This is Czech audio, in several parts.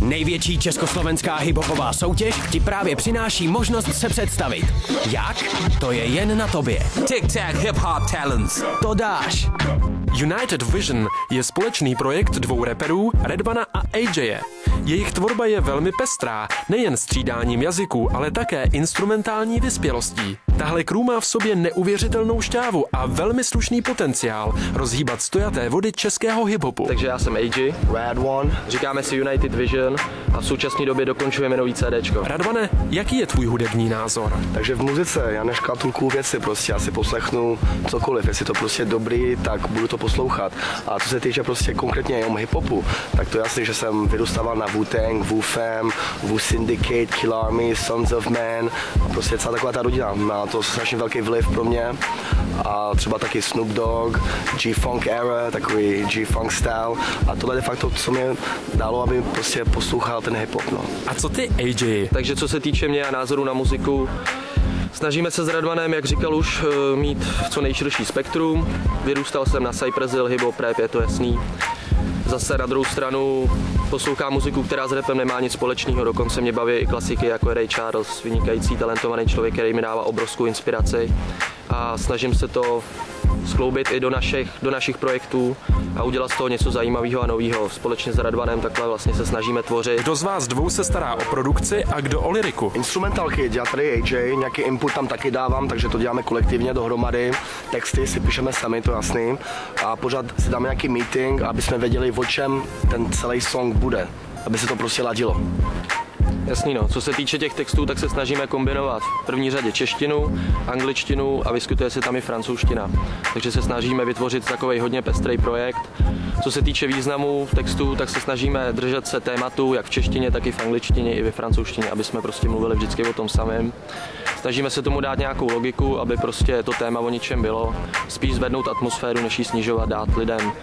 Největší československá hiphopová soutěž ti právě přináší možnost se představit. Jak? To je jen na tobě. Tic-tac hip-hop talents. To dáš. United Vision je společný projekt dvou raperů, Redvana a AJ. Jejich tvorba je velmi pestrá, nejen střídáním jazyků, ale také instrumentální vyspělostí. Tahle crew má v sobě neuvěřitelnou šťávu a velmi slušný potenciál rozhýbat stojaté vody českého hiphopu. Takže já jsem AJ, Radwan, říkáme si United Vision a v současné době dokončujeme nový CDčko. Radvane, jaký je tvůj hudební názor? takže v muzice já neškatulkuju věci, prostě já si poslechnu cokoliv, jestli to prostě dobrý, tak budu to poslouchat. A co se týče prostě konkrétně jenom hiphopu, tak to jasný, že jsem vyrůstával na Wu-Tang, Wu-Fam, Wu-Syndicate, Kill Army, Sons of Man, prostě celá taková ta rodina, má to strašně velký vliv pro mě. A třeba taky Snoop Dogg, G-Funk era, takový G-Funk style. A tohle je fakt to, co mě dalo, aby prostě poslouchal ten hip-hop, no. A co ty, AJ? Takže co se týče mě a názoru na muziku, snažíme se s Radvanem, jak říkal už, mít co nejširší spektrum. Vyrůstal jsem na Cypress Hill, hip-hop, rap, je to jasný. Zase na druhou stranu poslouchám muziku, která s rapem nemá nic společného, dokonce mě baví i klasiky jako Ray Charles, vynikající, talentovaný člověk, který mi dává obrovskou inspiraci a snažím se to skloubit i do našich projektů a udělat z toho něco zajímavého a nového. Společně s Radvanem takhle vlastně se snažíme tvořit. Kdo z vás dvou se stará o produkci a kdo o lyriku? Instrumentálky dělá tady AJ, nějaký input tam taky dávám, takže to děláme kolektivně dohromady. Texty si píšeme sami, to jasný. A pořád si dáme nějaký meeting, aby jsme věděli, o čem ten celý song bude, aby se to prostě ladilo. Jasný no, co se týče těch textů, tak se snažíme kombinovat v první řadě češtinu, angličtinu a vyskytuje se tam i francouzština. Takže se snažíme vytvořit takový hodně pestrý projekt. Co se týče významu textů, tak se snažíme držet se tématu jak v češtině, tak i v angličtině, i ve francouzštině, aby jsme prostě mluvili vždycky o tom samém. Snažíme se tomu dát nějakou logiku, aby prostě to téma o ničem bylo. Spíš zvednout atmosféru, než ji snižovat, dát lidem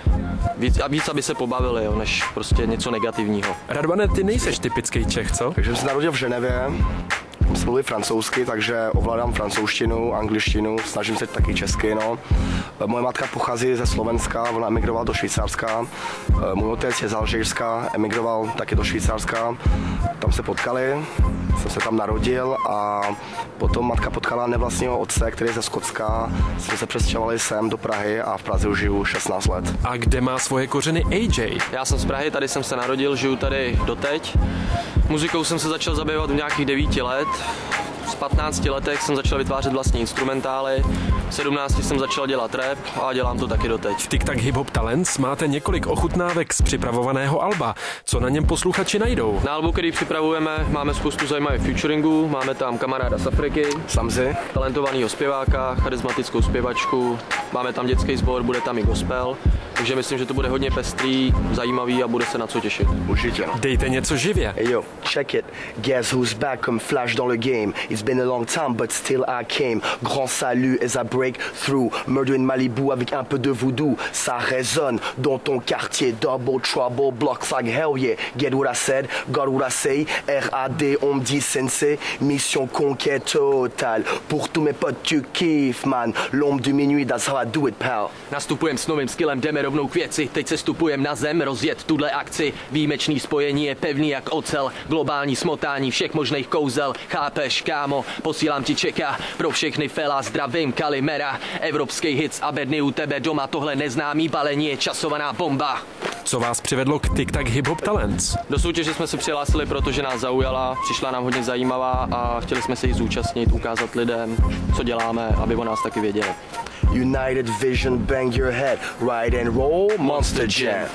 víc, aby se pobavili, jo, než prostě něco negativního. Radvane, ty nejseš typický Čech, co? Takže jsem se narodil v Ženevě, mluvím francouzsky, takže ovládám francouzštinu, angličtinu, snažím se taky česky, no. Moje matka pochází ze Slovenska, ona emigrovala do Švýcarska. Můj otec je z Alžírska, emigroval taky do Švýcarska. Tam se potkali, jsem se tam narodil a potom matka potkala nevlastního otce, který je ze Skotska. Jsme se přestěhovali sem do Prahy a v Praze už žiju 16 let. A kde má svoje kořeny AJ? Já jsem z Prahy, tady jsem se narodil, žiju tady doteď. Muzikou jsem se začal zabývat v nějakých 9 let. V 15 letech jsem začal vytvářet vlastní instrumentály, v 17 jsem začal dělat rap a dělám to taky doteď. V Tic Tac Hip Hop Talents máte několik ochutnávek z připravovaného alba. Co na něm posluchači najdou? Na albu, který připravujeme, máme spoustu zajímavých featuringů, máme tam kamaráda z Afriky, Samzy, talentovaného zpěváka, charismatickou zpěvačku, máme tam dětský sbor, bude tam i gospel, takže myslím, že to bude hodně pestrý, zajímavý a bude se na co těšit. určitě. Dejte něco živě. Hey yo, check it. Guess who's back comme Flash dans le game. It's been a long time, but still I came. Grand salut as I break through. Murder in Malibu avec un peu de voodoo. Ça résonne dans ton quartier. Double trouble, blocks like hell yeah. Get what I said, got what I say. R.A.D. on me dit sensei. Mission conquête totale. Pour tous mes potes tu kiffes, man. L'ombre du minuit, that's how I do it, pal. Nastupujem s novým skillem, jdeme rovnou k věci, teď se stupujem na zem, rozjet tuhle akci. Výjimečný spojení je pevný jak ocel, globální smotání všech možných kouzel. Chápeš, kámo, posílám ti čeka pro všechny fela, zdravím Kalimera. Evropský hits a bedny u tebe doma, tohle neznámý balení je časovaná bomba. Co vás přivedlo k Tic Tac Hip Hop Talents? Do soutěže jsme se přihlásili, protože nás zaujala, přišla nám hodně zajímavá a chtěli jsme se jí zúčastnit, ukázat lidem, co děláme, aby o nás taky věděli. United Vision, bang your head. Ride and roll, Monster Jam.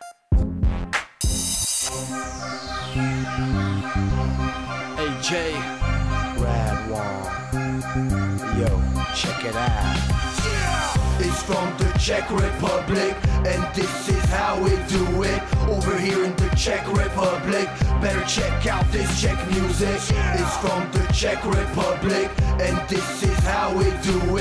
AJ. Radwan. Yo, check it out. It's from the Czech Republic, and this is how we do it. Over here in the Czech Republic, better check out this Czech music. It's from the Czech Republic, and this is how we do it.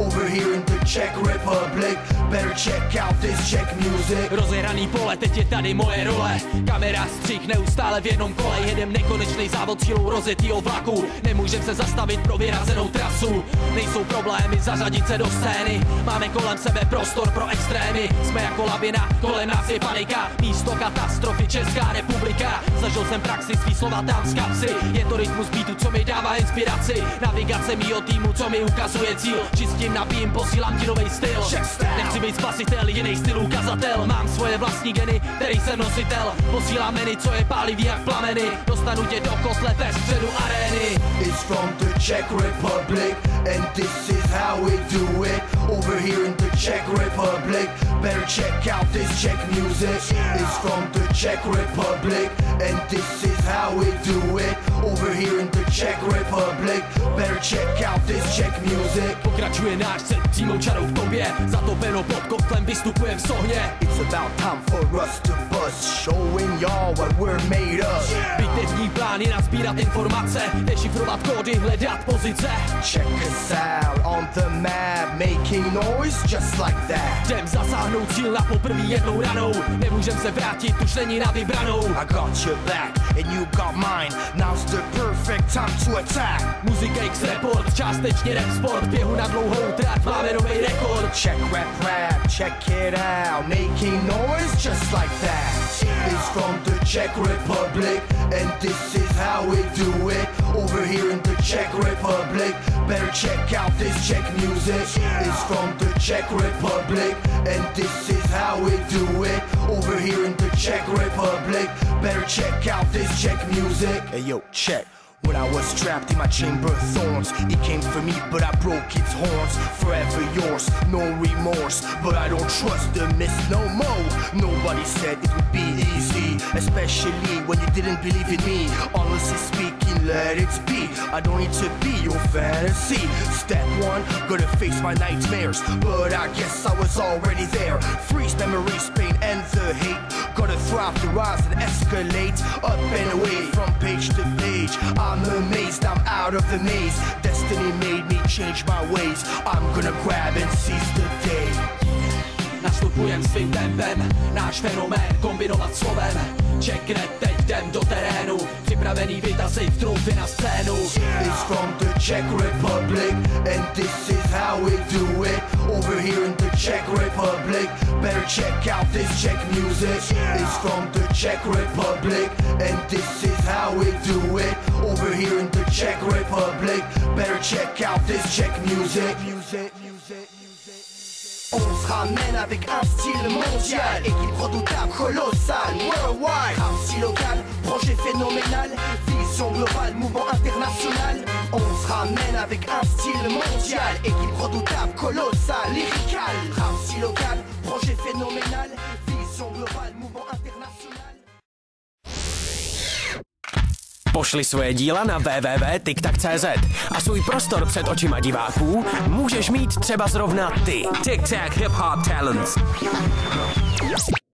over here in the Czech Republic. Better check out this Czech music. Rozehraný pole, teď je tady moje role. Kamera, střih, neustále v jednom kole. Jedem nekonečný závod sílou rozjetýho vlaku. Nemůžem se zastavit pro vyrazenou trasu. Nejsou problémy zařadit se do scény. Máme kolem sebe prostor pro extrémy. Jsme jako lavina, kolem nás je panika. Místo katastrofy Česká republika. Zažil jsem praxi, svý slova tam z kapsy. Je to rytmus beatu, co mi dává inspiraci. Navigace mýho týmu, co mi ukazuje cíl. Čistím, nabijím, posílám ti novej styl. Nechci být spasitel, jiný styl ukazatel. Mám svoje vlastní geny, který jsem nositel. Posílám meny, co je pálivý jak plameny. Dostanu tě do kotle ve středu arény. It's from the Czech Republic, and this is how we do it. Over here in the Czech Republic, better check out this Czech music. It's from the Czech Republic, and this is how we do it. Over here in the Czech Republic, better check out this Czech music. Pokračuje náš set přímou čarou k tobě. Zatopeno pod kotlem, vystupujem v sohně. It's about time for us to bust, showing y'all what we're made of. Bitevní plán je nazbírat informace, dešifrovat kódy, hledat pozice. Check us out on the map, making noise just like that. Jdem zasáhnout cíl na poprvý jednou ranou. Nemůžem se vrátit, už není na vybranou. I got your back and you got mine. Now's the perfect time to attack. Muzika X-Report, částečně rap sport. Běhu na dlouhou trať, máme nový rekord. Check rap, check it out. Making noise just like that. It's from the Czech Republic, and this is how we do it. Over here in the Czech Republic, better check out this Czech music. It's from the Czech Republic, and this is how we do it. Over here in the Czech Republic, better check out this Czech music. Hey yo, check. When I was trapped in my chamber of thorns, it came for me, but I broke its horns. Forever yours, no remorse, but I don't trust the mist no more. Nobody said it would be easy, especially when you didn't believe in me. Honestly speaking, let it be. I don't need to be your fantasy. Step one, gotta face my nightmares, but I guess I was already there. Freeze memories, pain and the hate. Gotta thrive to rise and escalate, up and away from page to page. I'm amazed, I'm out of the maze. Destiny made me change my ways. I'm gonna grab and seize the day. Nastupujem svým tempem, náš fenomén kombinovat slovem. Čekne, teď jdem do terénu, připravený vytazit trumfy na scénu. It's from the Czech Republic, and this is how we do it. Over here in the Czech Republic, better check out this Czech music. It's from the Czech Republic, and this is how we do it. Over here in the Czech Republic, better check out this Czech music. On se ramène avec un style mondial, équipe redoutable, colossale, worldwide. Un style local, projet phénoménal, vision globale, mouvement international. On se ramène avec un style mondial, équipe redoutable, colossale, lyrical. Un style local, projet phénoménal, vision globale, mouvement international. Pošli svoje díla na www.tiktak.cz a svůj prostor před očima diváků můžeš mít třeba zrovna ty. TikTok Hip Hop Talents.